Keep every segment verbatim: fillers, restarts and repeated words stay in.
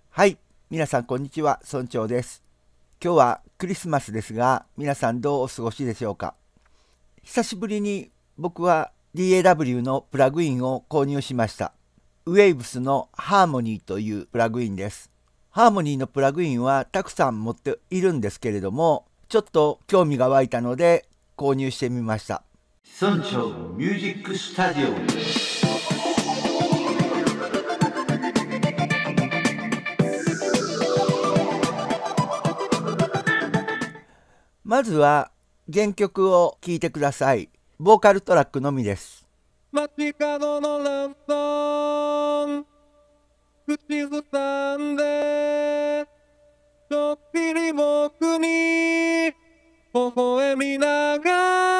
はい、皆さんこんにちは、村長です。今日はクリスマスですが、皆さんどうお過ごしでしょうか。久しぶりに僕は ディーエーダブリュー のプラグインを購入しました。Waves の Harmony というプラグインです。Harmony のプラグインはたくさん持っているんですけれども、ちょっと興味が湧いたので購入してみました。 村長ミュージックスタジオ。 まずは原曲を聴いてください。ボーカルトラックのみです。 街角のラブソング口ずさんでちょっぴり僕に微笑みなが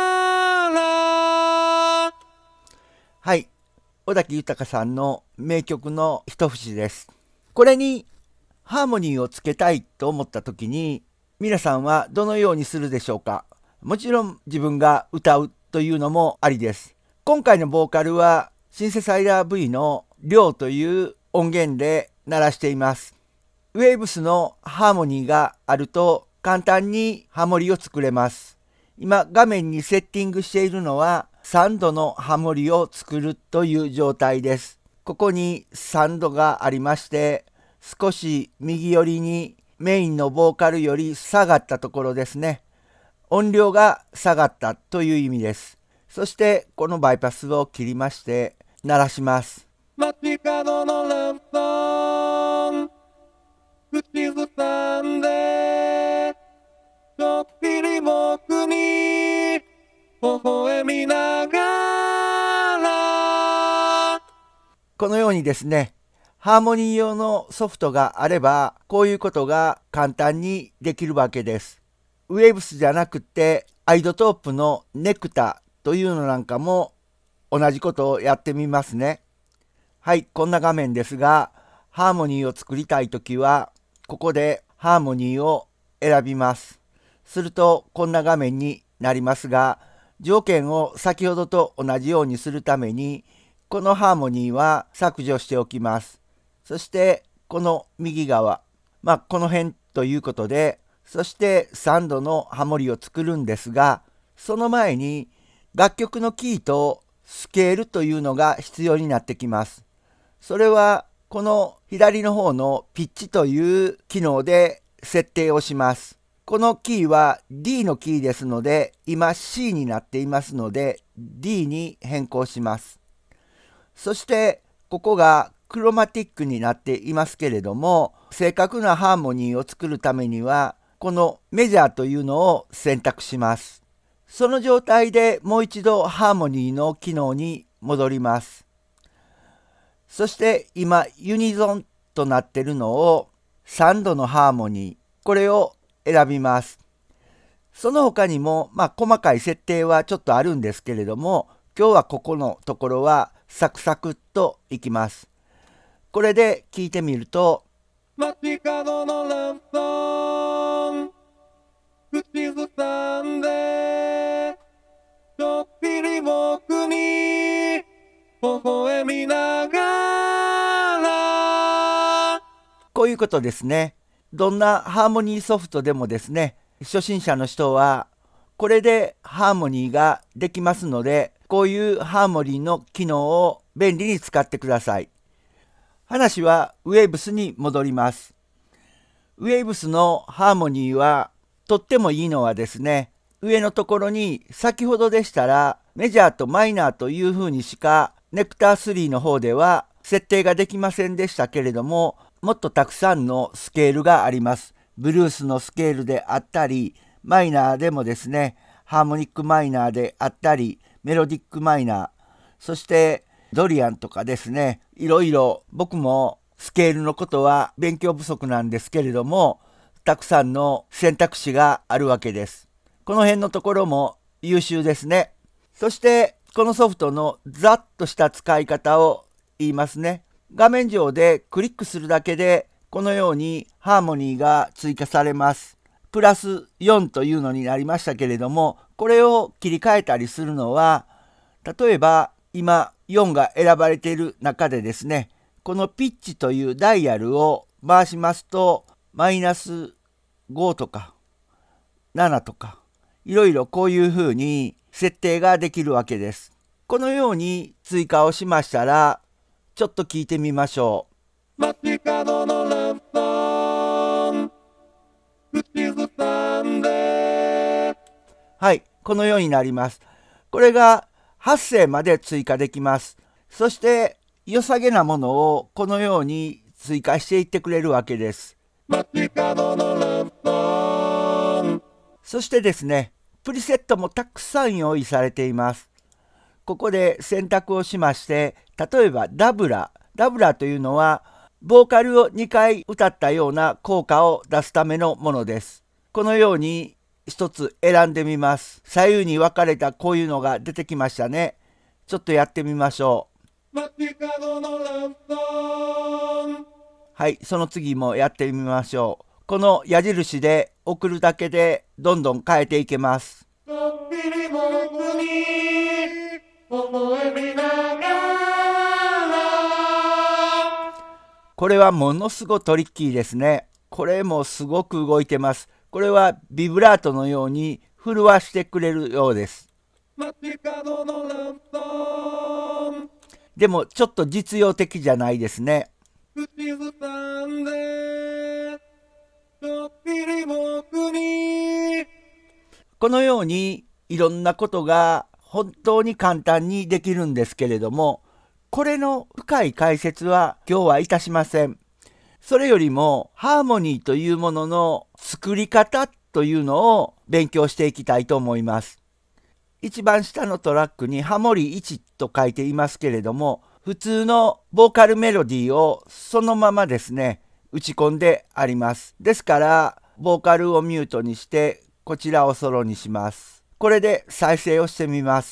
ら。 はい、尾崎豊さんの名曲の一節です。これにハーモニーをつけたいと思った時に皆さんはどのようにするでしょうか。もちろん自分が歌うというのもありです。今回のボーカルはシンセサイザー V のリョウという音源で鳴らしています。ウェーブスのハーモニーがあると簡単にハモリを作れます。今画面にセッティングしているのはさんどのハモリを作るという状態です。ここにさんどがありまして、少し右寄りにメインのボーカルより下がったところですね。音量が下がったという意味です。そしてこのバイパスを切りまして鳴らします。 街角のラブソング口ずさんでちょっぴり僕に微笑みながら。 このようにですね、ハーモニー用のソフトがあればこういうことが簡単にできるわけです。ウェーブスじゃなくてアイドトープのネクタというのなんかも同じことをやってみますね。はい、こんな画面ですが、ハーモニーを作りたいときはここでハーモニーを選びます。するとこんな画面になりますが、条件を先ほどと同じようにするためにこのハーモニーは削除しておきます。そしてこの右側、まあこの辺ということで、そしてさんどのハモリを作るんですが、その前に楽曲のキーとスケールというのが必要になってきます。それはこの左の方のピッチという機能で設定をします。このキーは D のキーですので、今 C になっていますので D に変更します。そしてここがクロマティックになっていますけれども、正確なハーモニーを作るためにはこのメジャーというのを選択します。その状態でもう一度ハーモニーの機能に戻ります。そして今ユニゾンとなっているのをさんどのハーモニー、これを選びます。その他にもまあ細かい設定はちょっとあるんですけれども、今日はここのところはサクサクっといきます。これで聞いてみると、 街角のラブソング口ずさんでちょっぴり僕に微笑みながら。 こういうことですね。どんなハーモニーソフトでもですね、初心者の人はこれでハーモニーができますので、こういうハーモニーの機能を便利に使ってください。話はウェーブスに戻ります。ウェーブスのハーモニーはとってもいいのはですね、上のところに先ほどでしたらメジャーとマイナーというふうにしかネクタースリーの方では設定ができませんでしたけれども、もっとたくさんのスケールがあります。ブルースのスケールであったり、マイナーでもですね、ハーモニックマイナーであったり、メロディックマイナー、そしてドリアンとかですね、いろいろ僕もスケールのことは勉強不足なんですけれども、たくさんの選択肢があるわけです。この辺のところも優秀ですね。そしてこのソフトのざっとした使い方を言いますね。画面上でクリックするだけでこのようにハーモニーが追加されます。プラスよんというのになりましたけれども、これを切り替えたりするのは、例えば今よんが選ばれている中でですね、このピッチというダイヤルを回しますとマイナスごとかななとかいろいろこういうふうに設定ができるわけです。このように追加をしましたらちょっと聞いてみましょう。街角のラブソング口ずさんで、 はい、このようになります。これがはっせいまで追加できます。そして良さげなものをこのように追加していってくれるわけです。 街角のラブソング。 そしてですね、プリセットもたくさん用意されています。ここで選択をしまして、例えばダブラ。ダブラというのは、ボーカルをにかい歌ったような効果を出すためのものです。このように一つ選んでみます。左右に分かれたこういうのが出てきましたね。ちょっとやってみましょう。 街角のラブソング。 はい、その次もやってみましょう。この矢印で送るだけでどんどん変えていけます。 ちょっぴり僕に微笑みながら。 これはものすごくトリッキーですね。これもすごく動いてます。これはビブラートのように震わしてくれるようです。 街角のラブソング。 でもちょっと実用的じゃないですね。 口ずさんで、ちょっぴり僕に。 このようにいろんなことが本当に簡単にできるんですけれども、これの深い解説は今日はいたしません。それよりもハーモニーというものの作り方というのを勉強していきたいと思います。一番下のトラックにハモリいちと書いていますけれども、普通のボーカルメロディーをそのままですね、打ち込んであります。ですから、ボーカルをミュートにして、こちらをソロにします。これで再生をしてみます。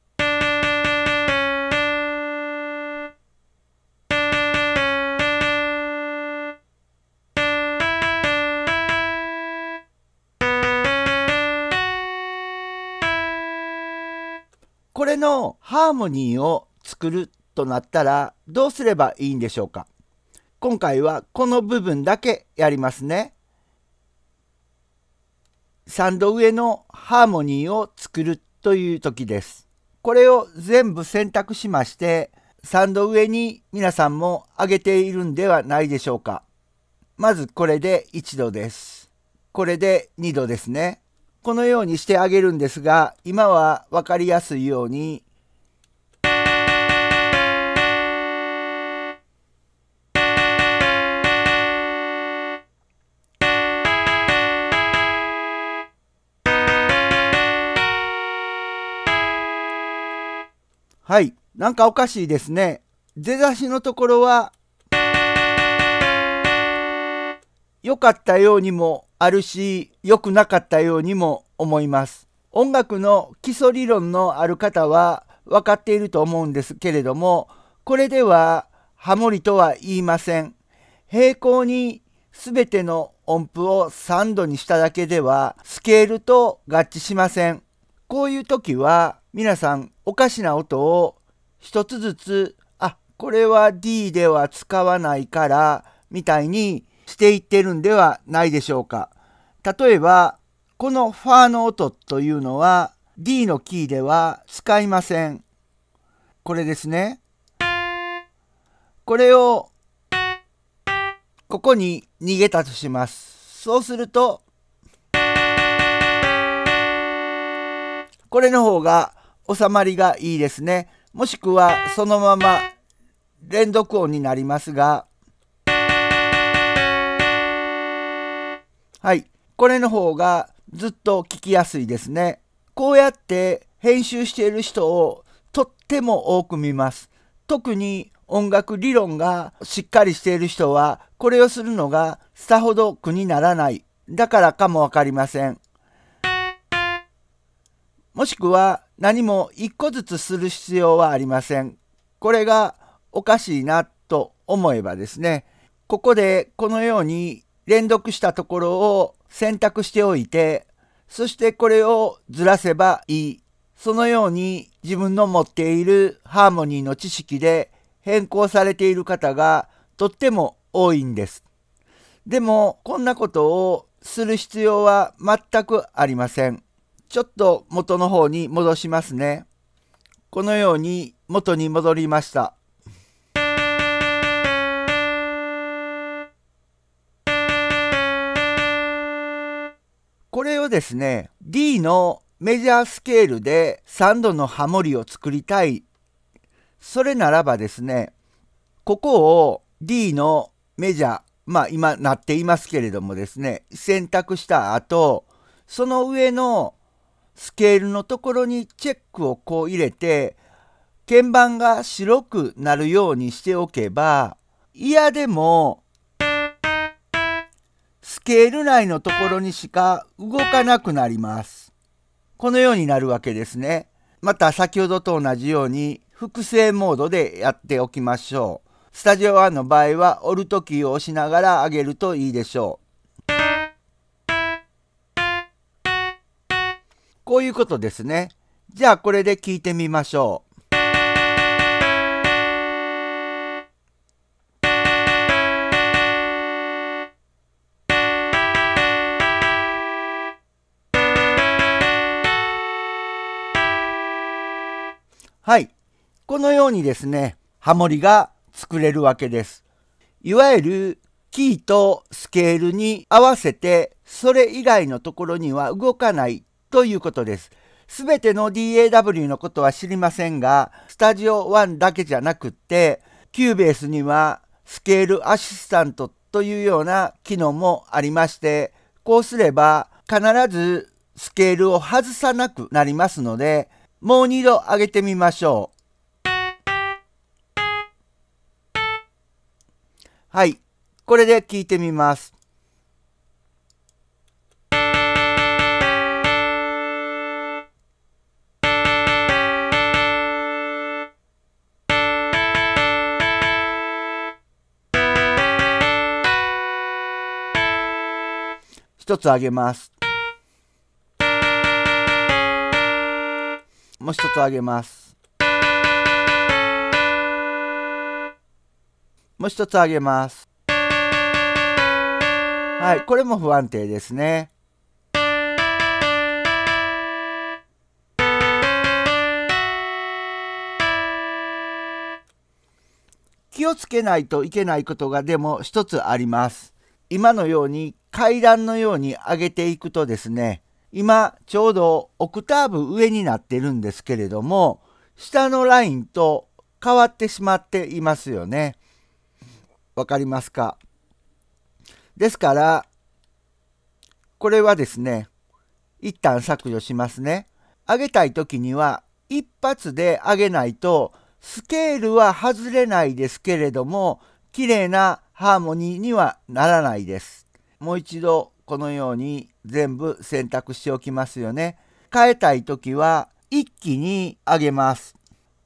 これのハーモニーを作るとなったらどうすればいいんでしょうか。今回はこの部分だけやりますね。さんど上のハーモニーを作るという時です。これを全部選択しまして、さんど上に皆さんも上げているんではないでしょうか。まずこれでいちどです。これでにどですね。このようにしてあげるんですが、今は分かりやすいようにはい、なんかおかしいですね。出だしのところは良かったようにもあるし、良くなかったようにも思います。音楽の基礎理論のある方は分かっていると思うんですけれども、これではハモリとは言いません。平行に全ての音符をさんどにしただけではスケールと合致しません。こういう時は皆さんおかしな音を一つずつ、あ、これは D では使わないからみたいにしていってるんではないでしょうか。例えばこのファーの音というのは D のキーでは使いません。これですね。これをここに逃げたとします。そうするとこれの方が収まりがいいですね。もしくはそのまま連続音になりますが、はい、これの方がずっと聞きやすいですね。こうやって編集している人をとっても多く見ます。特に音楽理論がしっかりしている人はこれをするのがさほど苦にならない。だからかもわかりません。もしくは何も一個ずつする必要はありません。これがおかしいなと思えばですね、ここでこのように連続したところを選択しておいて、そしてこれをずらせばいい。そのように自分の持っているハーモニーの知識で変更されている方がとっても多いんです。 でもこんなことをする必要は全くありません。ちょっと元の方に戻しますね。このように元に戻りました。これをですね、D のメジャースケールでさんどのハモリを作りたい。それならばですね、ここを D のメジャー、まあ今なっていますけれどもですね、選択した後、その上のスケールのところにチェックをこう入れて、鍵盤が白くなるようにしておけば、嫌でもスケール内のところにしか動かなくなります。このようになるわけですね。また先ほどと同じように複製モードでやっておきましょう。スタジオワンの場合はオルトキーを押しながら上げるといいでしょう。こういうことですね。じゃあこれで聞いてみましょう。はい。このようにですね、ハモリが作れるわけです。いわゆるキーとスケールに合わせて、それ以外のところには動かないということです。すべての ディーエーダブリュー のことは知りませんが、スタジオワンだけじゃなくって、キューベースにはスケールアシスタントというような機能もありまして、こうすれば必ずスケールを外さなくなりますので、もう二度上げてみましょう。はい。これで聞いてみます。一つ上げます。もう一つ上げます。もう一つ上げます。はい、これも不安定ですね。気をつけないといけないことがでも一つあります。今のように階段のように上げていくとですね、今ちょうどオクターブ上になってるんですけれども、下のラインと変わってしまっていますよね。わかりますか？ですから、これはですね、一旦削除しますね。上げたいときには一発で上げないと、スケールは外れないですけれども、綺麗なハーモニーにはならないです。もう一度このように全部選択しておきますよね。変えたいときは一気に上げます。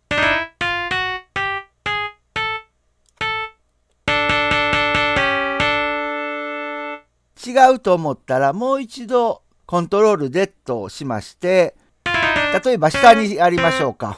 違うと思ったらもう一度コントロール ゼット をしまして、例えば下にやりましょうか。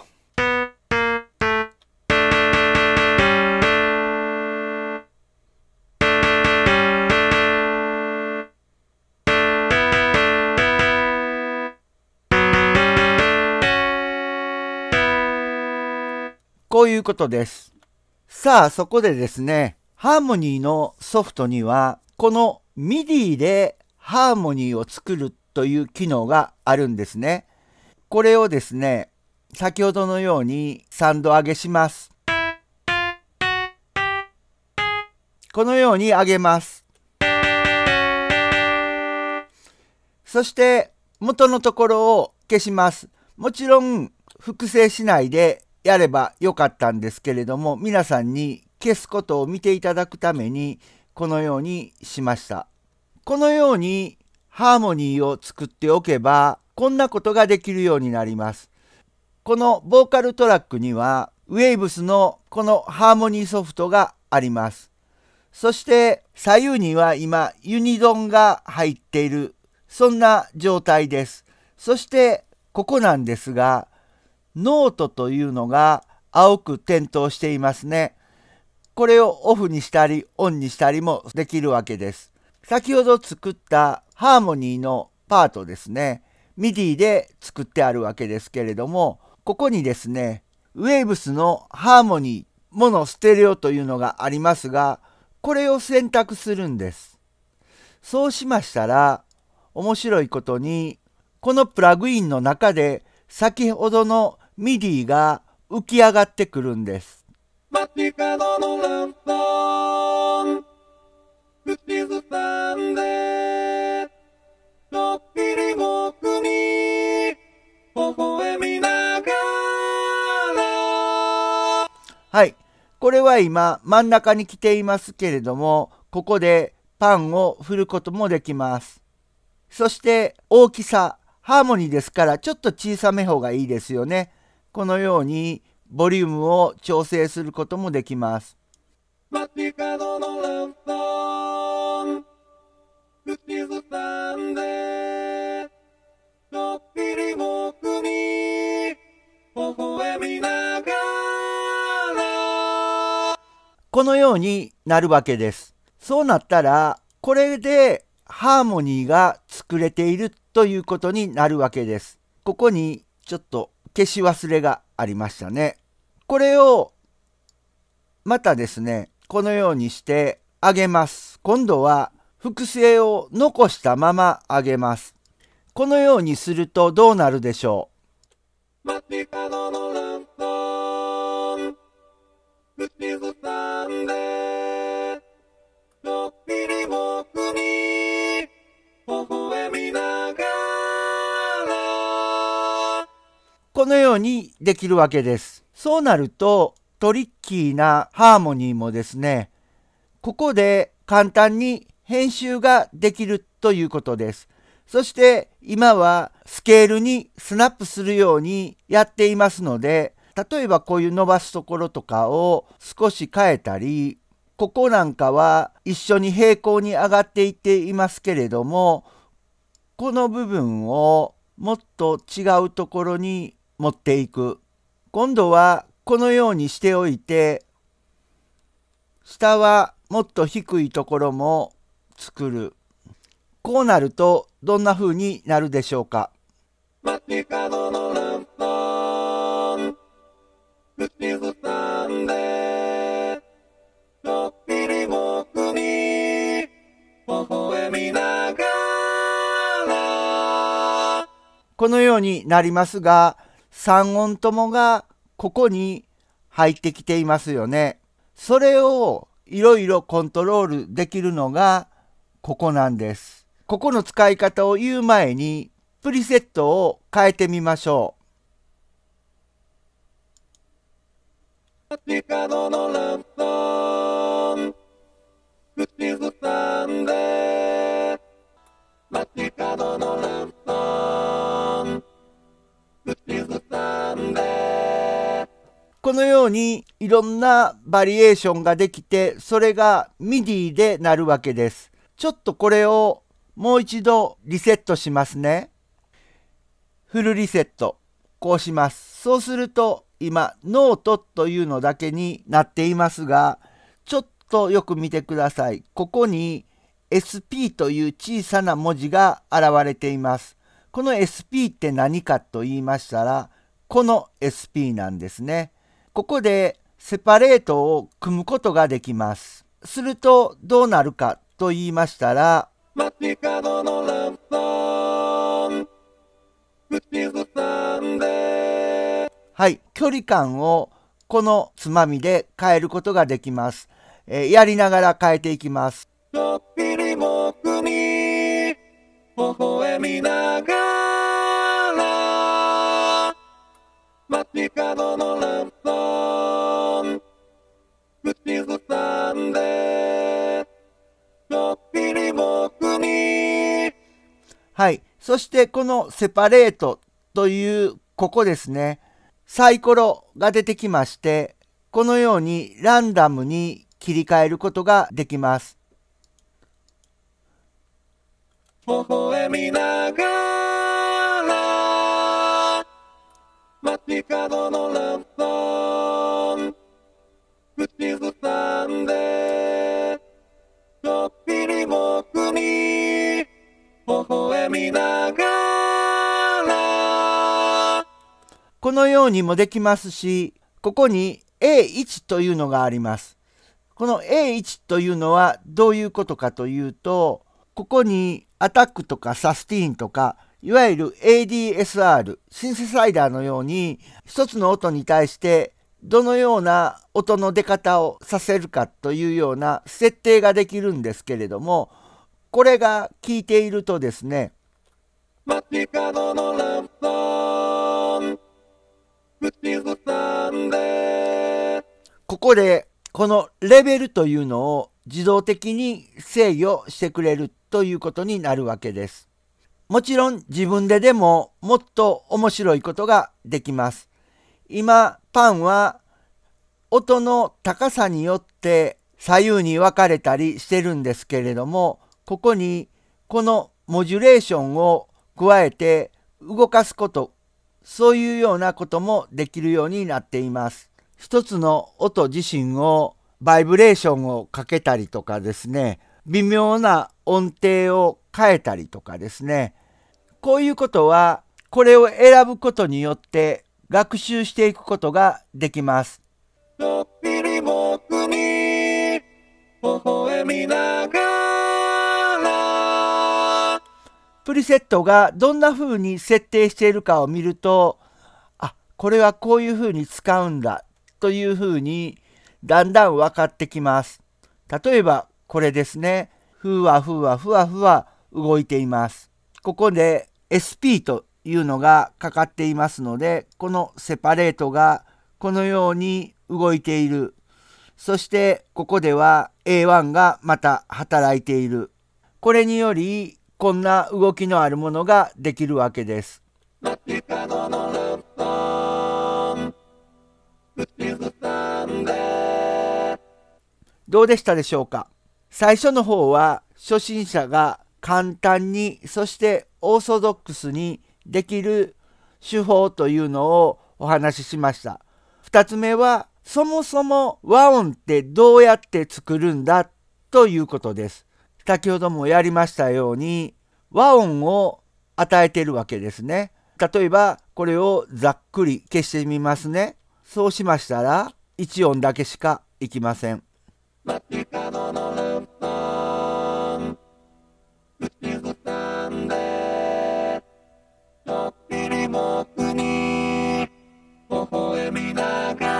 こういうことです。さあ、そこでですね、ハーモニーのソフトには、この ミディ でハーモニーを作るという機能があるんですね。これをですね、先ほどのようにさんど上げします。このように上げます。そして元のところを消します。もちろん複製しないでやればよかったんですけれども、皆さんに消すことを見ていただくためにこのようにしました。このようにハーモニーを作っておけばこんなことができるようになります。このボーカルトラックには Waves のこのハーモニーソフトがあります。そして左右には今ユニゾンが入っている、そんな状態です。そしてここなんですが、ノートというのが青く点灯していますね。これをオフにしたりオンにしたりもできるわけです。 先ほど作ったハーモニーのパートですね、ミディ で作ってあるわけですけれども、ここにですね、ウェーブスのハーモニー、モノステレオというのがありますが、これを選択するんです。そうしましたら、面白いことに、このプラグインの中で先ほどの ミディ が浮き上がってくるんです。 街角のランタン口ずさんでちょっぴり僕に微笑みながら。 はい。これは今真ん中に来ていますけれども、ここでパンを振ることもできます。そして大きさ、ハーモニーですからちょっと小さめ方がいいですよね。このようにボリュームを調整することもできます。 街角のランタン口ずさんでちょっぴり僕に微笑みながら。 このようになるわけです。そうなったらこれでハーモニーが作れているということになるわけです。ここにちょっと消し忘れがありましたね。これをまたですね、このようにして上げます。今度は複製を残したまま上げます。このようにするとどうなるでしょう。街角のランタン口ずさんでちょっぴり僕に微笑みながら。 このようにできるわけです。そうなるとトリッキーなハーモニーもですね、ここで簡単に編集ができるということです。そして今はスケールにスナップするようにやっていますので、例えばこういう伸ばすところとかを少し変えたり、ここなんかは一緒に平行に上がっていっていますけれども、この部分をもっと違うところに持っていく。今度はこのようにしておいて、下はもっと低いところも作る。こうなるとどんな風になるでしょうか。 街角のランタン口ずさんでちょっぴり僕に微笑みながら。 このようになりますが、さん音ともがここに入ってきていますよね。それをいろいろコントロールできるのがここなんです。ここの使い方を言う前にプリセットを変えてみましょう。街角のランタン口ずさんで街角のランタン口ずさんで。 このようにいろんなバリエーションができて、それが ミディ でなるわけです。ちょっとこれをもう一度リセットしますね。フルリセット。こうします。そうすると今ノートというのだけになっていますが、ちょっとよく見てください。ここに エスピー という小さな文字が現れています。この エスピー って何かと言いましたら、この エスピー なんですね。ここでセパレートを組むことができます。するとどうなるかと言いましたら、 街角のランタン口ずさんで。 はい、距離感をこのつまみで変えることができます。えー、やりながら変えていきます。 ちょっぴり僕に微笑みながら。街角のランタン口ずさんでちょっぴり僕に。 はい。そしてこのセパレートというここですね。サイコロが出てきまして、このようにランダムに切り替えることができます。 微笑みながら。街角のランタン口ずさんでちょっぴり僕に見ながらこのようにもできますし、ここに エーワン というのがあります。この エーワン というのはどういうことかというと、ここにアタックとかサスティーンとか、いわゆる エーディーエスアール、シンセサイダーのように一つの音に対してどのような音の出方をさせるかというような設定ができるんですけれども、これが効いているとですね、 街角のラブソング口ずさんでここでこのレベルというのを自動的に制御してくれるということになるわけです。もちろん自分ででももっと面白いことができます。今パンは音の高さによって左右に分かれたりしてるんですけれども、ここにこのモジュレーションを加えて動かすこと、そういうようなこともできるようになっています。一つの音自身をバイブレーションをかけたりとかですね、微妙な音程を変えたりとかですね、こういうことはこれを選ぶことによって学習していくことができます。 ちょっぴり僕に微笑みながらプリセットがどんな風に設定しているかを見ると、あ、これはこういう風に使うんだという風にだんだん分かってきます。例えばこれですね。ふわふわふわふわ動いています。ここで エスピー というのがかかっていますので、このセパレートがこのように動いている。そしてここでは エーワン がまた働いている。これによりこんな動きのあるものができるわけです。 街角のラブソング口ずさんでどうでしたでしょうか。最初の方は初心者が簡単に、そしてオーソドックスにできる手法というのをお話ししました。二つ目はそもそも和音ってどうやって作るんだということです。先ほどもやりましたように和音を与えているわけですね。例えばこれをざっくり消してみますね。そうしましたらいち音だけしかいきません。 街角のラブソング口ずさんでちょっぴり僕に微笑みなが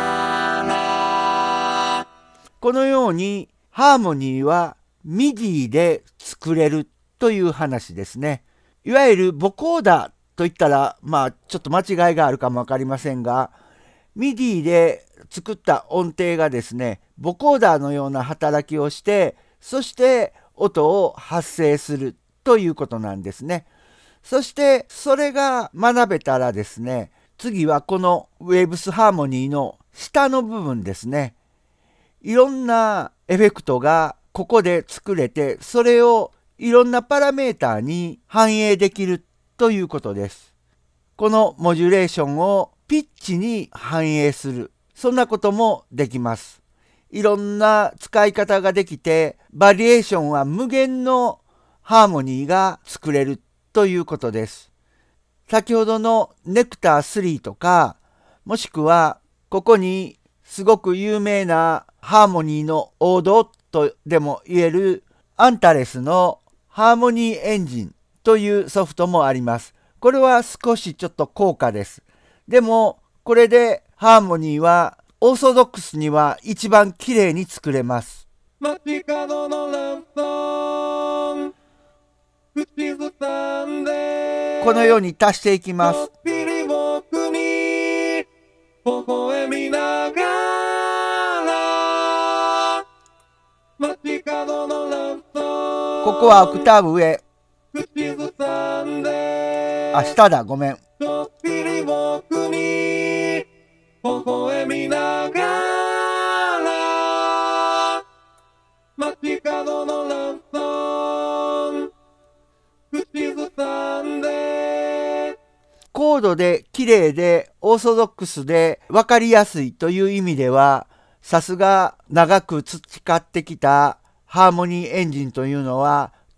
らこのようにハーモニーはミディで作れるという話ですね。いわゆるボコーダーといったらまあちょっと間違いがあるかもわかりませんが、ミディで作った音程がですね、ボコーダーのような働きをして、そして音を発生するということなんですね。そしてそれが学べたらですね、次はこのウェーブスハーモニーの下の部分ですね。いろんなエフェクトがここで作れて、それをいろんなパラメーターに反映できるということです。このモジュレーションをピッチに反映する。そんなこともできます。いろんな使い方ができて、バリエーションは無限のハーモニーが作れるということです。先ほどのネクタースリーとか、もしくはここにすごく有名なハーモニーの王道とでも言えるアンタレスのハーモニーエンジンというソフトもあります。これは少しちょっと高価です。でもこれでハーモニーはオーソドックスには一番綺麗に作れます。 街角のラブソング口ずさんでこのように足していきます。 ちょっぴり僕に微笑みながら街角のラブソンここはオクターブ上。 口ずさんであ、下だ。ごめん。 ちょっぴり僕に微笑みながら街角のラブソング口ずさんでコードで綺麗でオーソドックスで分かりやすいという意味では、さすが長く培ってきたハーモニーエンジンというのは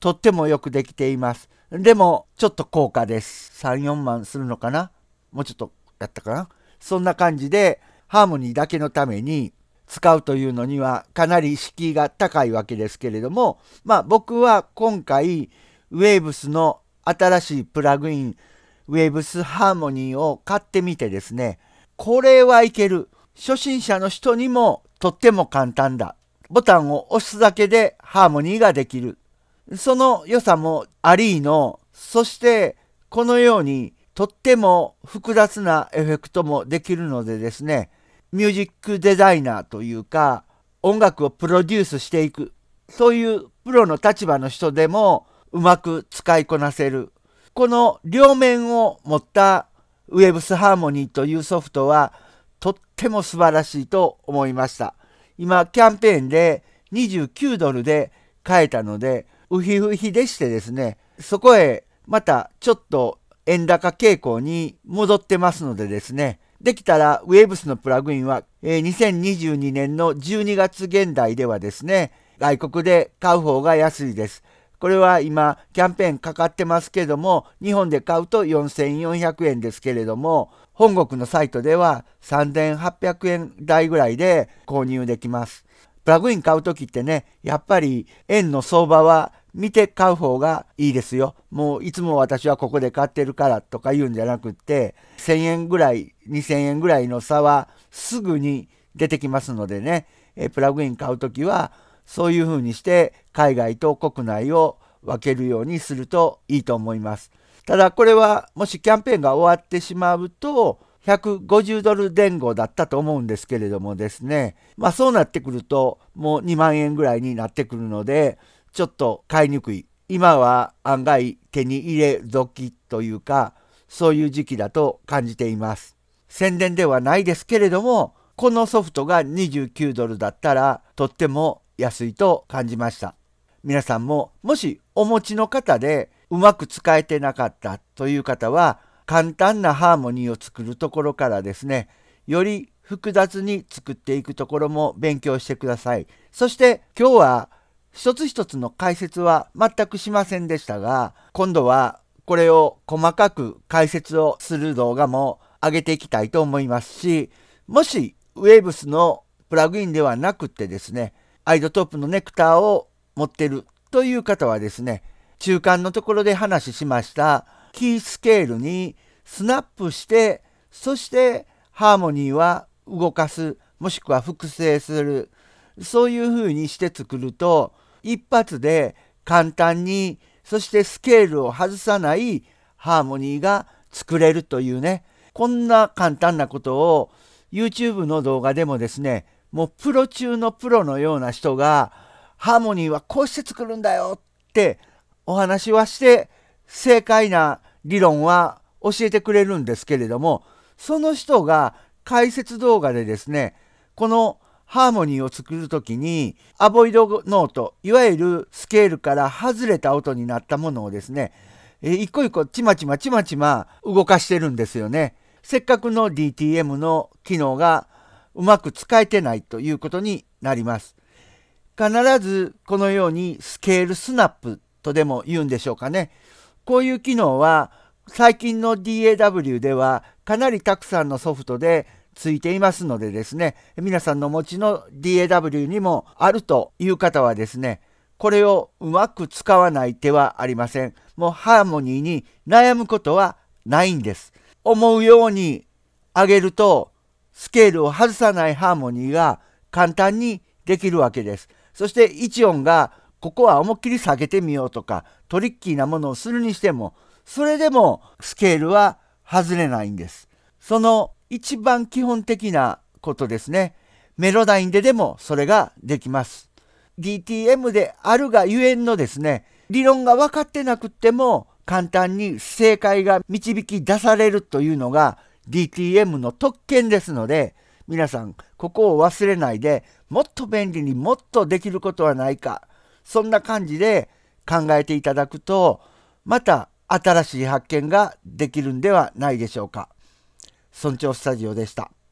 とってもよくできています。でもちょっと高価です。さん、よんまんするのかな、もうちょっとやったかな。そんな感じでハーモニーだけのために使うというのにはかなり敷居が高いわけですけれども、まあ僕は今回ウェーブスの新しいプラグインウェーブスハーモニーを買ってみてですね、これはいける、初心者の人にもとっても簡単だ、ボタンを押すだけでハーモニーができる、その良さもありの、そしてこのようにとっても複雑なエフェクトもできるのでですね、ミュージックデザイナーというか音楽をプロデュースしていく、そういうプロの立場の人でもうまく使いこなせる、この両面を持ったウェーブスハーモニーというソフトはとっても素晴らしいと思いました。今キャンペーンでにじゅうきゅうドルで買えたのでウヒウヒでしてですね、そこへまたちょっと円高傾向に戻ってますのでですね、できたらウェーブスのプラグインは、えー、にせんにじゅうにねんのじゅうにがつ現代ではですね、外国で買う方が安いです。これは今キャンペーンかかってますけども、日本で買うとよんせんよんひゃくえんですけれども、本国のサイトではさんぜんはっぴゃくえん台ぐらいで購入できます。プラグイン買うときってね、やっぱり円の相場は見て買う方がいいですよ。もういつも私はここで買ってるからとか言うんじゃなくって、せんえんぐらい、にせんえんぐらいの差はすぐに出てきますのでね、えプラグイン買うときはそういう風にして海外と国内を分けるようにするといいと思います。ただこれはもしキャンペーンが終わってしまうとひゃくごじゅうドル前後だったと思うんですけれどもですね、まあそうなってくるともうにまんえんぐらいになってくるので、ちょっと買いにくい。今は案外手に入れ時というか、そういう時期だと感じています。宣伝ではないですけれども、このソフトがにじゅうきゅうドルだったらとっても安いと感じました。皆さんももしお持ちの方でうまく使えてなかったという方は、簡単なハーモニーを作るところからですね、より複雑に作っていくところも勉強してください。そして今日は一つ一つの解説は全くしませんでしたが、今度はこれを細かく解説をする動画も上げていきたいと思いますし、もしウェーブスのプラグインではなくてですね、アイドトップのネクターを持ってるという方はですね、中間のところで話しましたキースケールにスナップして、そしてハーモニーは動かす、もしくは複製する、そういう風にして作ると一発で簡単に、そしてスケールを外さないハーモニーが作れるというね、こんな簡単なことを YouTube の動画でもですね、もうプロ中のプロのような人がハーモニーはこうして作るんだよってお話はして正解な理論は教えてくれるんですけれども、その人が解説動画でですね、このハーモニーを作るときにアボイドノート、いわゆるスケールから外れた音になったものをですね、え一個一個ちまちまちまちま動かしてるんですよね。せっかくの ディーティーエム の機能がうまく使えてないということになります。必ずこのようにスケールスナップとでも言うんでしょうかね。こういう機能は最近の ディーエーダブリュー ではかなりたくさんのソフトでついていますのでですね、皆さんのお持ちの ディーエーダブリュー にもあるという方はですね、これをうまく使わない手はありません。もうハーモニーに悩むことはないんです。思うように上げるとスケールを外さないハーモニーが簡単にできるわけです。そしていち音がここは思いっきり下げてみようとかトリッキーなものをするにしても、それでもスケールは外れないんです。その一番基本的なことですね。メロダインででもそれができます。ディーティーエム であるがゆえんのですね、理論が分かってなくっても簡単に正解が導き出されるというのが ディーティーエム の特権ですので、皆さんここを忘れないで、もっと便利にもっとできることはないか、そんな感じで考えていただくと、また新しい発見ができるんではないでしょうか。村長スタジオでした。